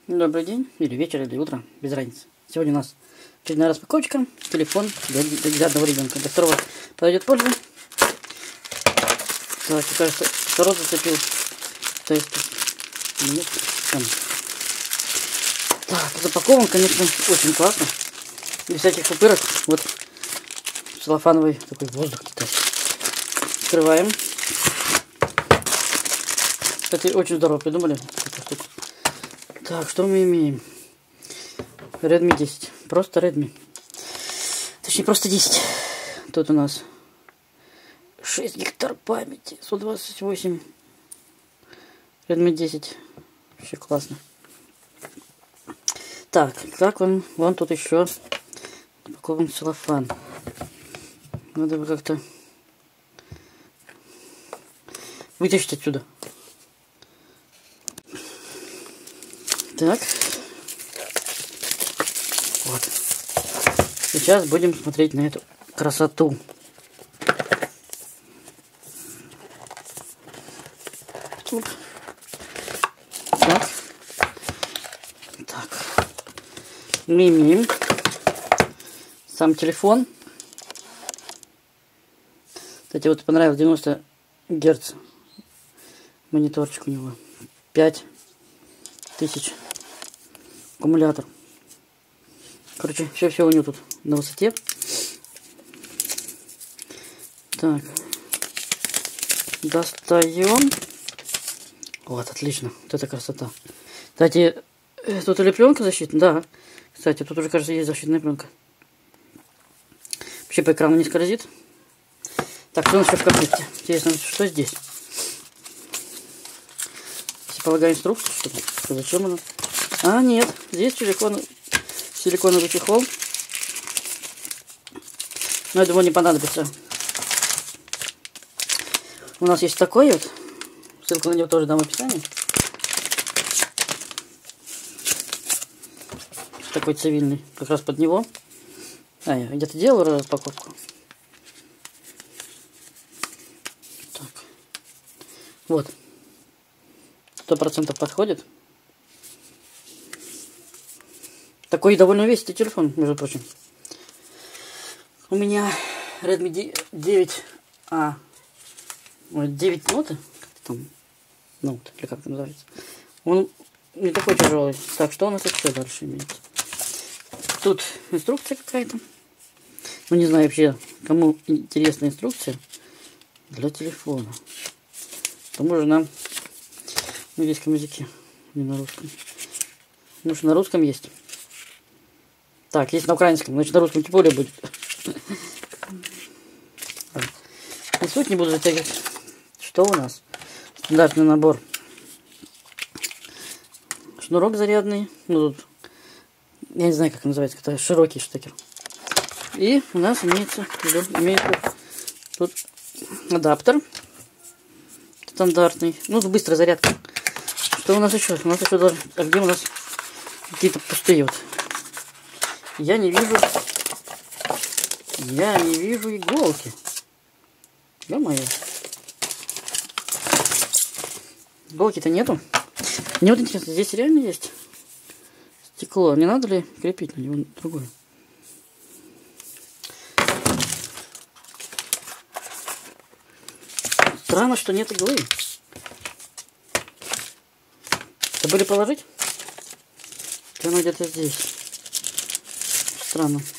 Добрый день, или вечер, или утро, без разницы. Сегодня у нас очередная распаковочка. Телефон для одного ребенка. Для второго подойдет позже. Так, кажется, второй зацепил. То есть, нет, там. Так, запакован, конечно, очень классно. Без всяких пупырок. Вот целлофановый такой воздух китайский. Открываем. Кстати, очень здорово придумали эту штуку. Так, что мы имеем? Redmi 10. Просто Redmi. Точнее, просто 10. Тут у нас 6 гектар памяти. 128. Redmi 10. Вообще классно. Так, как вон тут еще упакован целлофан. Надо бы как-то вытащить отсюда. Так. Вот. Сейчас будем смотреть на эту красоту. Так. Так. Мы имеем сам телефон. Кстати, вот понравилось 90 Гц. Мониторчик у него. 5000. Аккумулятор. Короче, все у него тут на высоте. Так. Достаем. Вот, отлично. Вот это красота. Кстати, тут или пленка защитная? Да. Кстати, тут уже, кажется, есть защитная пленка. Вообще по экрану не скользит. Так, что у нас еще в комплекте? Интересно, что здесь? Если полагаю инструкцию, что ли? Зачем она? А, нет. Здесь силиконовый чехол. Но я думаю, не понадобится. У нас есть такой вот. Ссылку на него тоже дам в описании. Такой цивильный. Как раз под него. А, я где-то делал распаковку. Так. Вот. 100% подходит. Такой довольно весистый телефон, между прочим. У меня Redmi 9A. 9 Note. Как там? Note, или как это называется. Он не такой тяжелый. Так, что у нас еще дальше имеется? Тут инструкция какая-то. Ну, не знаю вообще, кому интересна инструкция для телефона. Потому что нам на английском языке, не на русском. Потому что на русском есть. Так, есть на украинском, значит на русском тем более будет. И суть не буду затягивать. Что у нас? Стандартный набор. Шнурок зарядный. Ну тут, я не знаю, как называется, это широкий штекер. И у нас имеется тут адаптер. Стандартный. Ну, быстрая зарядка. Что у нас еще? У нас еще даже... А где у нас какие-то пустые вот? Я не вижу иголки. Ё-моё. Иголки-то нету. Мне вот интересно, здесь реально есть стекло. Не надо ли крепить на него другое? Странно, что нет иглы. Забыли положить? Она где-то здесь. Странно.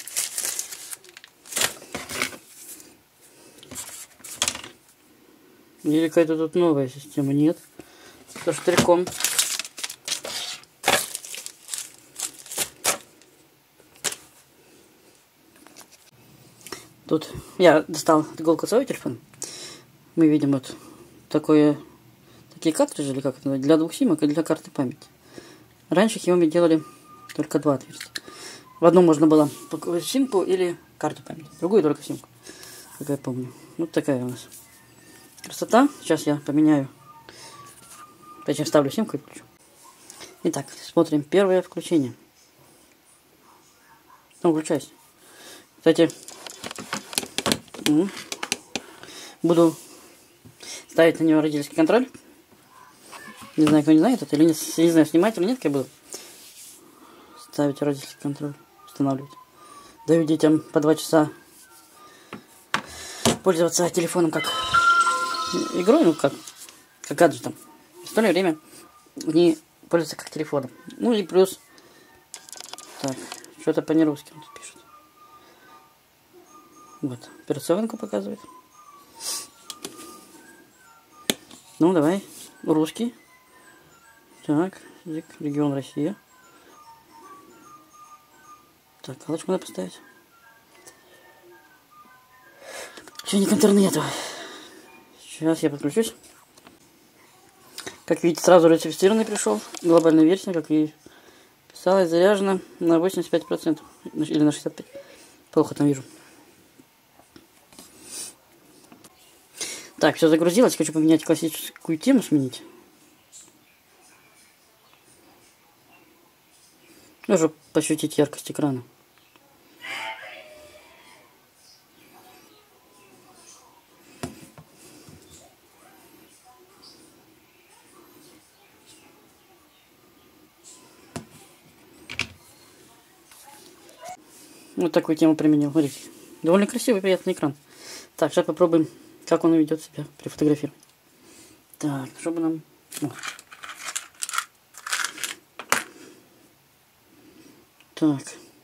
Или какая-то тут новая система? Нет. Со штрихом. Тут я достал иголку свой телефон. Мы видим вот такие картриджи, или как это называется, для двух симок и для карты памяти. Раньше Xiaomi делали только два отверстия. В одном можно было симку или карту памяти, другую только симку, как я помню. Вот такая у нас красота. Сейчас я поменяю, точнее вставлю симку и включу. Итак, смотрим первое включение. Ну, включайся. Кстати, буду ставить на него родительский контроль. Не знаю, кто не знает это или не знаю, снимать или нет, как я буду. ставить родительский контроль, устанавливать. Даю детям по 2 часа пользоваться телефоном как игрой, ну как гаджетом. В остальное время они пользуются как телефоном. Ну и плюс, так, что-то по-нерусски он тут пишет. Вот, операционку показывает. Ну, давай, русский. Так, язык, регион Россия. Так, галочку надо поставить. Чайник к интернету. Сейчас я подключусь. Как видите, сразу ратифицированный пришел. Глобальная версия, как и писалось, заряжена на 85%. Или на 65%. Плохо там вижу. Так, все загрузилось. Хочу поменять классическую тему, сменить. Нужно пощутить яркость экрана. Вот такую тему применил. Смотрите. Довольно красивый, приятный экран. Так, сейчас попробуем, как он ведет себя при фотографировании. Так, чтобы нам... О. Так.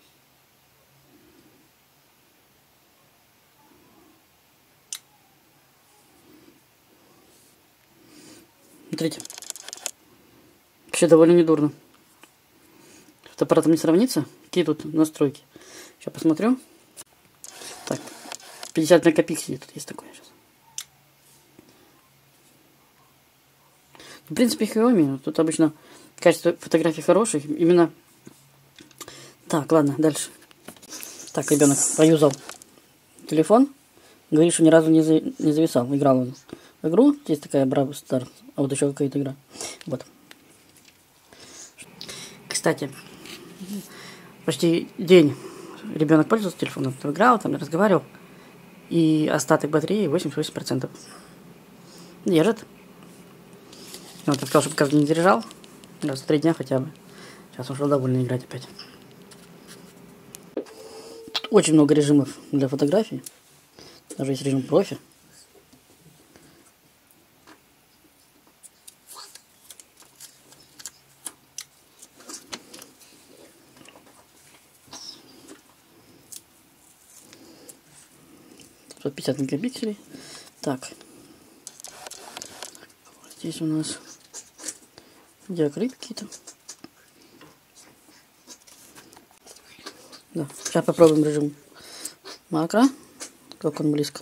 Смотрите. Вообще довольно недурно. С фотоаппаратом не сравнится. Какие тут настройки? Сейчас посмотрю. Так. 50 мегапикселей тут есть такое сейчас. В принципе, Xiaomi. Тут обычно качество фотографий хороших. Именно... Так, ладно, дальше. Так, ребенок проюзал телефон. Говорит, что ни разу не зависал. Играл он в игру. Здесь такая Бравл Старс. А вот еще какая-то игра. Вот. Кстати, почти день ребенок пользовался телефоном. Играл, там разговаривал. И остаток батареи 88%. Держит. Вот, я сказал, чтобы каждый не заряжал. Раз в 3 дня хотя бы. Сейчас он уже довольно играть опять. Очень много режимов для фотографий. Даже есть режим профи. Тут 50 мегапикселей. Так. Здесь у нас диакрит какие-то. Да. Сейчас попробуем режим макро. Как он близко.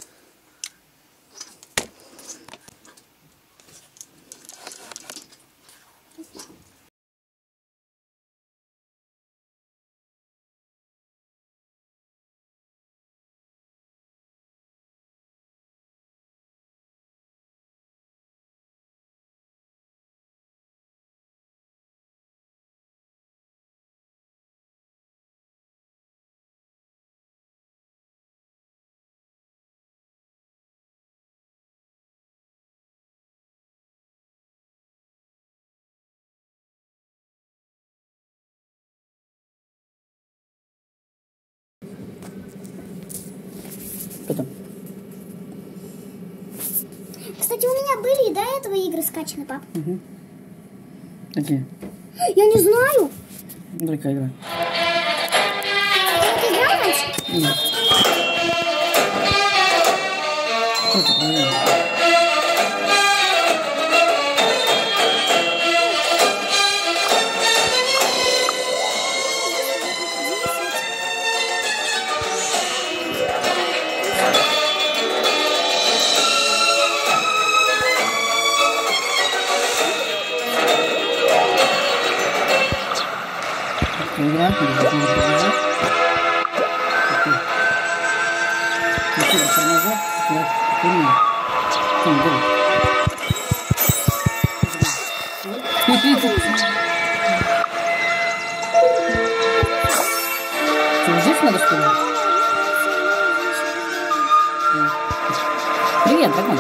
Потом. Кстати, у меня были и до этого игры скачаны, пап. Угу. Какие? Я не знаю. Другая игра. Ты играл раньше? Нет. Что это такое? Игра, здесь надо, что ли? Привет, дракон.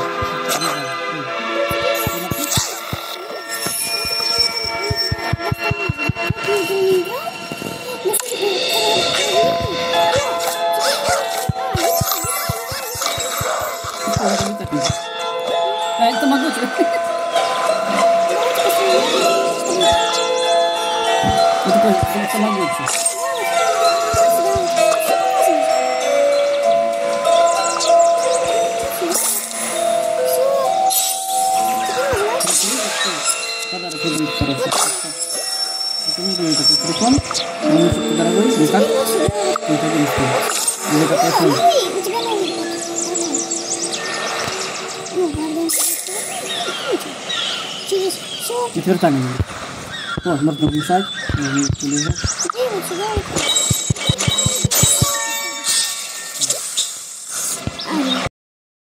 такой самогубцы. Подарок будет хороший. Это не будет такой телефон. Он немножко дорогой, не так? Он один стоит. Или как iPhone. У тебя новый. Ну, ладно. Через все. И вертами. Вот, можно выключать. Или вот сюда.